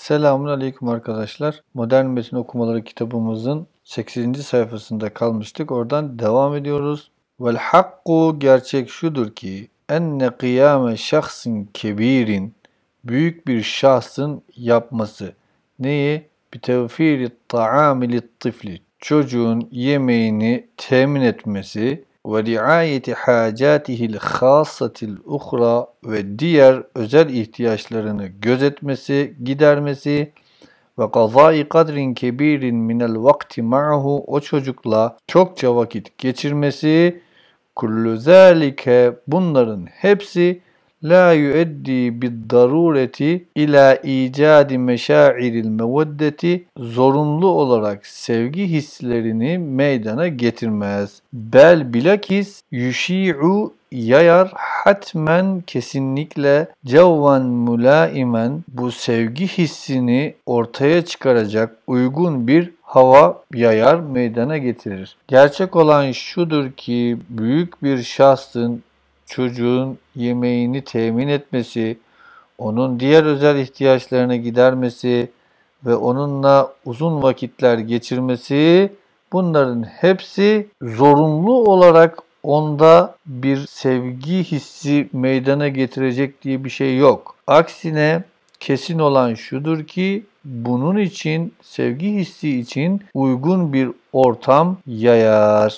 Selamun Aleyküm arkadaşlar. Modern Metin Okumaları kitabımızın 8. sayfasında kalmıştık. Oradan devam ediyoruz. Vel hakku gerçek şudur ki enne kıyame şahsın kebirin büyük bir şahsın yapması. Neyi? Bi tevfiri ta'ami lit-tifli çocuğun yemeğini temin etmesi ve riayeti hacatihil khassatil uhra ve diğer özel ihtiyaçlarını gözetmesi, gidermesi ve kazai kadrin kebirin minel vakti ma'hu o çocukla çokça vakit geçirmesi kullu zalike bunların hepsi la yueddi bid darureti ila icadi meşairil meveddeti zorunlu olarak sevgi hislerini meydana getirmez. Bel bilakis yuşi'u yayar hatmen kesinlikle cevvan mulaimen bu sevgi hissini ortaya çıkaracak uygun bir hava yayar, meydana getirir. Gerçek olan şudur ki büyük bir şahsın çocuğun yemeğini temin etmesi, onun diğer özel ihtiyaçlarını gidermesi ve onunla uzun vakitler geçirmesi bunların hepsi zorunlu olarak onda bir sevgi hissi meydana getirecek diye bir şey yok. Aksine kesin olan şudur ki bunun için sevgi hissi için uygun bir ortam yayar.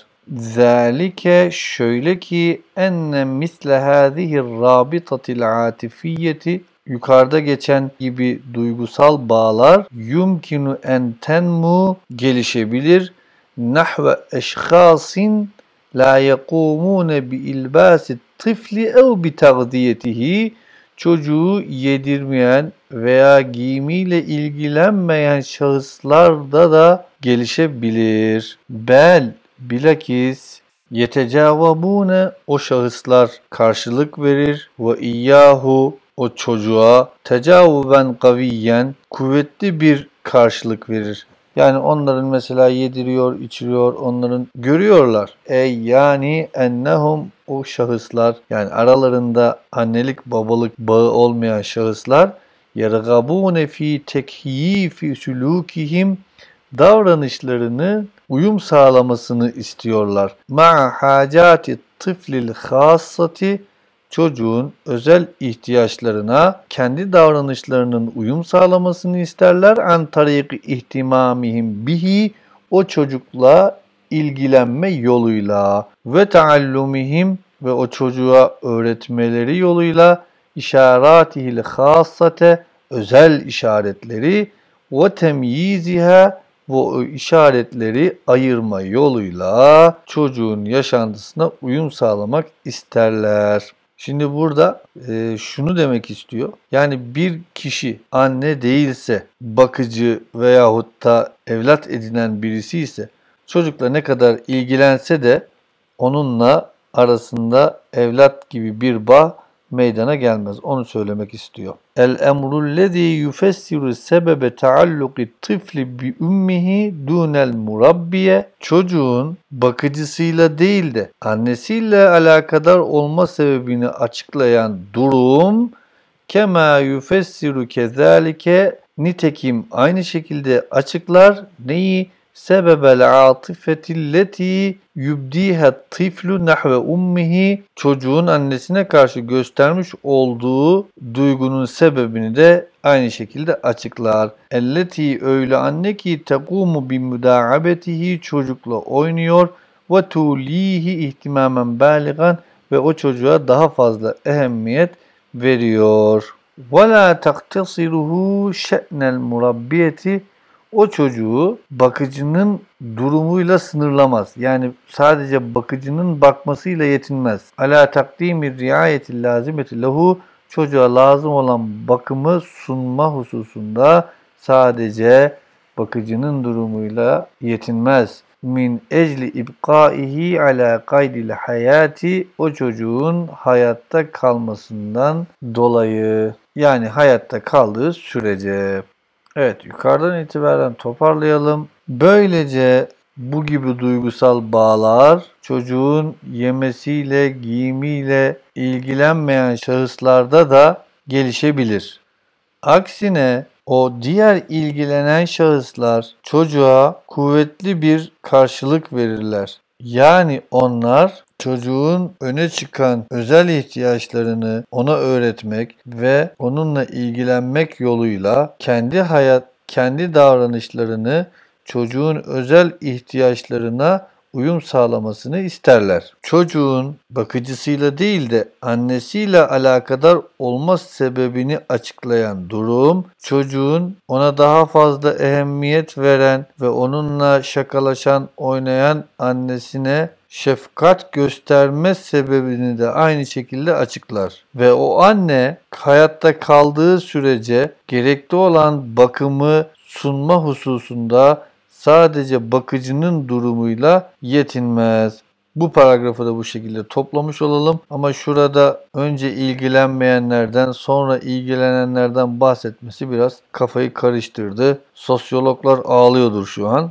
Zalike şöyle ki enne misle hâzihir rabitatil atifiyyeti yukarıda geçen gibi duygusal bağlar yumkinu en tenmu gelişebilir nahve eşhasin la yekumune bi ilbasi tifli ev bi tagdiyetihi çocuğu yedirmeyen veya giyimiyle ilgilenmeyen şahıslarda da gelişebilir. Bel bilakis yetecavabune o şahıslar karşılık verir ve iyyahu o çocuğa tecavuben kaviyen kuvvetli bir karşılık verir. Yani onların mesela yediriyor, içiriyor, onların görüyorlar. Yani ennehum o şahıslar yani aralarında annelik babalık bağı olmayan şahıslar yergabune fi tekyifi sulukihim davranışlarını uyum sağlamasını istiyorlar. Ma'a hacati tiflil hassati çocuğun özel ihtiyaçlarına kendi davranışlarının uyum sağlamasını isterler. An tariki ihtimamihim bihi o çocukla ilgilenme yoluyla ve taallumihim ve o çocuğa öğretmeleri yoluyla işaratihil hassate özel işaretleri ve temyiziha ve o işaretleri ayırma yoluyla çocuğun yaşantısına uyum sağlamak isterler. Şimdi burada şunu demek istiyor. Yani bir kişi anne değilse, bakıcı veyahut da evlat edinen birisi ise çocukla ne kadar ilgilense de onunla arasında evlat gibi bir bağ meydana gelmez. Onu söylemek istiyor. El emrullezî yufessiru sebebe taalluki tifli bi ummihi dunel murabbiye çocuğun bakıcısıyla değil de annesiyle alakadar olma sebebini açıklayan durum kema yufessiru kezalike nitekim aynı şekilde açıklar neyi? Sebebel atifetilleti yubdiha tiflu nahve ummihi çocuğun annesine karşı göstermiş olduğu duygunun sebebini de aynı şekilde açıklar. Elleti öyle anne ki tekumu bi müdaabetihi çocukla oynuyor ve tulihi ihtimamen baligan ve o çocuğa daha fazla ehemmiyet veriyor. Ve la taktasiruhu şe'nel murabbiyeti o çocuğu bakıcının durumuyla sınırlamaz. Yani sadece bakıcının bakmasıyla yetinmez. Ala takdimi riayeti lazimeti lehu çocuğa lazım olan bakımı sunma hususunda sadece bakıcının durumuyla yetinmez. Min ecli ibqaihi ala kaydil hayati o çocuğun hayatta kalmasından dolayı yani hayatta kaldığı sürece. Evet, yukarıdan itibaren toparlayalım. Böylece bu gibi duygusal bağlar çocuğun yemesiyle, giyimiyle ilgilenmeyen şahıslarda da gelişebilir. Aksine o diğer ilgilenen şahıslar çocuğa kuvvetli bir karşılık verirler. Yani onlar çocuğun öne çıkan özel ihtiyaçlarını ona öğretmek ve onunla ilgilenmek yoluyla kendi davranışlarını çocuğun özel ihtiyaçlarına uyum sağlamasını isterler. Çocuğun bakıcısıyla değil de annesiyle alakadar olma sebebini açıklayan durum, çocuğun ona daha fazla ehemmiyet veren ve onunla şakalaşan, oynayan annesine şefkat gösterme sebebini de aynı şekilde açıklar. Ve o anne hayatta kaldığı sürece gerekli olan bakımı sunma hususunda sadece bakıcının durumuyla yetinmez. Bu paragrafı da bu şekilde toplamış olalım. Ama şurada önce ilgilenmeyenlerden sonra ilgilenenlerden bahsetmesi biraz kafayı karıştırdı. Sosyologlar ağlıyordur şu an.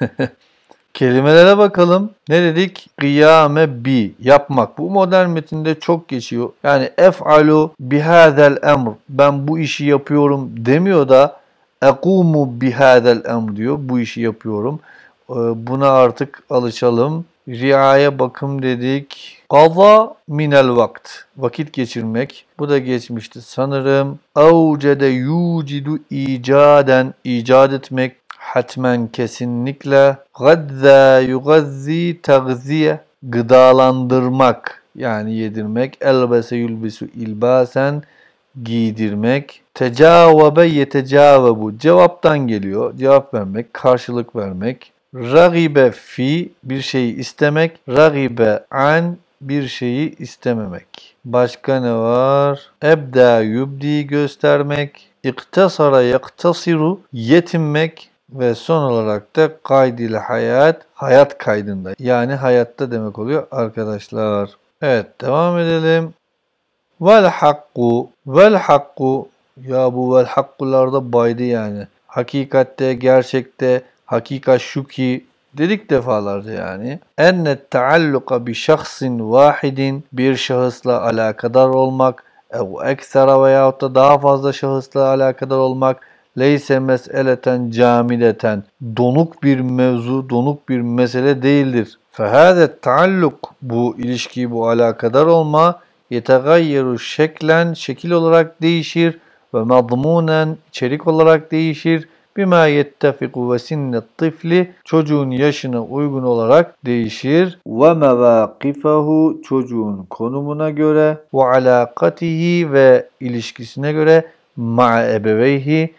Kelimelere bakalım. Ne dedik? Kıyame bi. Yapmak. Bu modern metinde çok geçiyor. Yani ef'alu bihâzel emr. Ben bu işi yapıyorum demiyor da ekumu bihâzel emr diyor. Bu işi yapıyorum. Buna artık alışalım. Riaya bakım dedik. Kaza minel vakt. Vakit geçirmek. Bu da geçmişti sanırım. Avcede yucidu icaden. İcat etmek. Hatmen kesinlikle. Gazza yugazzi tagziye. Gıdalandırmak. Yani yedirmek. Elbese yulbisu ilbasen. Giydirmek. Tecavabe yetecavabu. Cevaptan geliyor. Cevap vermek. Karşılık vermek. Ragibe fi bir şeyi istemek. Ragibe an bir şeyi istememek. Başka ne var? Ebda yubdi göstermek. İktasara yaktasiru yetinmek. Ve son olarak da kaydil hayat kaydında. Yani hayatta demek oluyor arkadaşlar. Evet devam edelim. Vel hakku. Vel hakku. Ya bu vel hakkularda baydı yani. Hakikatte, gerçekte, hakikat şu ki dedik defalarca yani. Ennet taalluka bi şahsin vahidin bir şahısla alakadar olmak ev eksera veyahut da daha fazla şahısla alakadar olmak leyse meseleten camideten donuk bir mevzu, donuk bir mesele değildir. Fehâdet taalluk bu ilişki, bu alakadar olma yetegayyeru şeklen şekil olarak değişir ve madmunen içerik olarak değişir. Bima yettefiku ve sinnet tifli çocuğun yaşına uygun olarak değişir. Ve mevakifahu çocuğun konumuna göre ve alakatihi ve ilişkisine göre ma'a ebeveyhi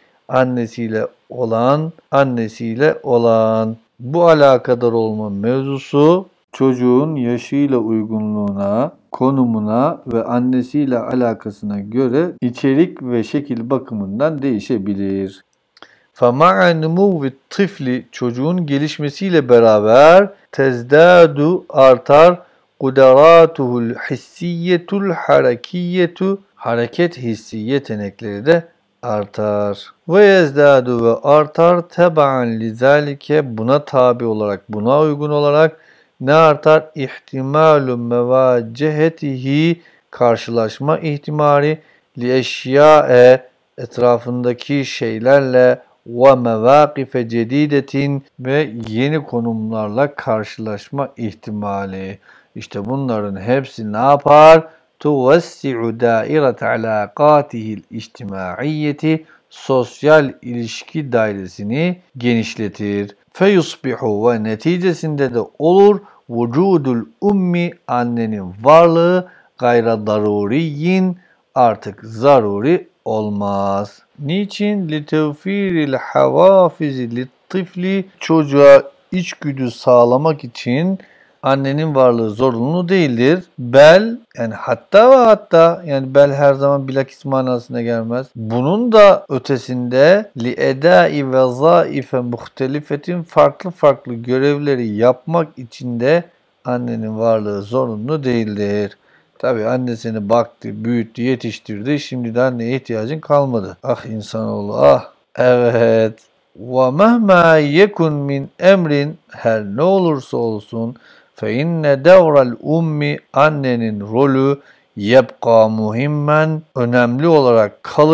annesiyle olan bu alakadar olma mevzusu çocuğun yaşıyla uygunluğuna, konumuna ve annesiyle alakasına göre içerik ve şekil bakımından değişebilir. فَمَعَ نُمُوِّ الطِّفْلِ çocuğun gelişmesiyle beraber tezdadu artar kudaratuhul hissiyetul harekiyetu hareket hissi yetenekleri de artar. Ve yezdadu ve artar teba'an lizalike buna tabi olarak buna uygun olarak ne artar? İhtimalu mevacehetihi karşılaşma ihtimali li eşyae etrafındaki şeylerle ve mevakife cedidetin ve yeni konumlarla karşılaşma ihtimali. İşte bunların hepsi ne yapar? Tuvessi'u dairet alakatihil içtimaiyyeti sosyal ilişki dairesini genişletir. Feyusbihu ve neticesinde de olur vücudul ummi annenin varlığı gayra daruriyin artık zaruri olmaz. Niçin? Litevfiril havafizi littifli çocuğa içgüdü sağlamak için annenin varlığı zorunlu değildir. Bel yani hatta ve hatta yani bel her zaman bilakis manasına gelmez. Bunun da ötesinde li edai ve zaife muhtelifetin farklı görevleri yapmak için de annenin varlığı zorunlu değildir. Tabi annesini baktı, büyüttü, yetiştirdi. Şimdi de anneye ihtiyacın kalmadı. Ah insanoğlu ah. Evet. Ve mehma yekun min emrin her ne olursa olsun fe inne devral ummi annenin rolü yebqa muhimmen önemli olarak kalır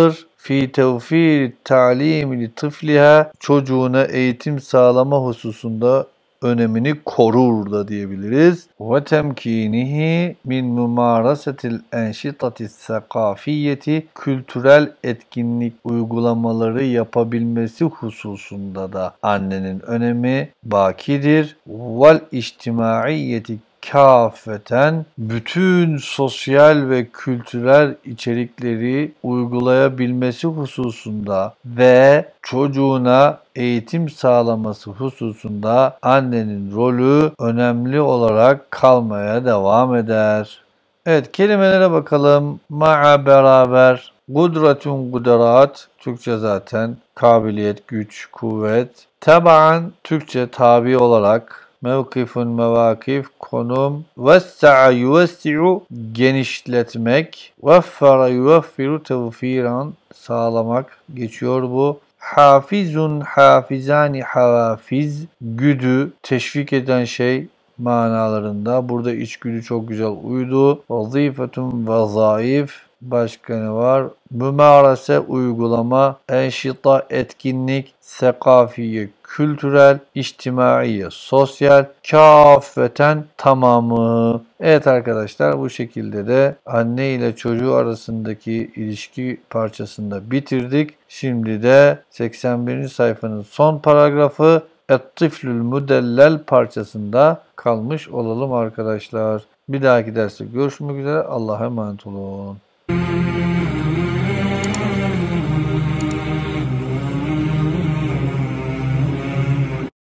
fi tevfir ta'lim li tıfliha çocuğuna eğitim sağlama hususunda önemini korur da diyebiliriz. Ve temkinihi min mumarasetil enşitatis sakafiyeti kültürel etkinlik uygulamaları yapabilmesi hususunda da annenin önemi bakidir. Vel içtimaiyeti kâfeten bütün sosyal ve kültürel içerikleri uygulayabilmesi hususunda ve çocuğuna eğitim sağlaması hususunda annenin rolü önemli olarak kalmaya devam eder. Evet, kelimelere bakalım. Ma'a beraber, kudretun kuderat, Türkçe zaten kabiliyet, güç, kuvvet. Tabaan, Türkçe tabi olarak. Mevkifun mevakif, konum. Vessa'a yuvessi'u, genişletmek. Veffara yuveffiru tevfiran, sağlamak. Geçiyor bu. Hafizun hafizani hafiz, güdü, teşvik eden şey manalarında. Burada içgüdü çok güzel uydu. Vazifetun vazaif. Başka ne var? Mümarese uygulama, enşita etkinlik, sekafiye kültürel, içtimaiye sosyal, kâffeten tamamı. Evet arkadaşlar, bu şekilde de anne ile çocuğu arasındaki ilişki parçasında bitirdik. Şimdi de 81. sayfanın son paragrafı Et-tiflül müdellel parçasında kalmış olalım arkadaşlar. Bir dahaki derste görüşmek üzere. Allah'a emanet olun.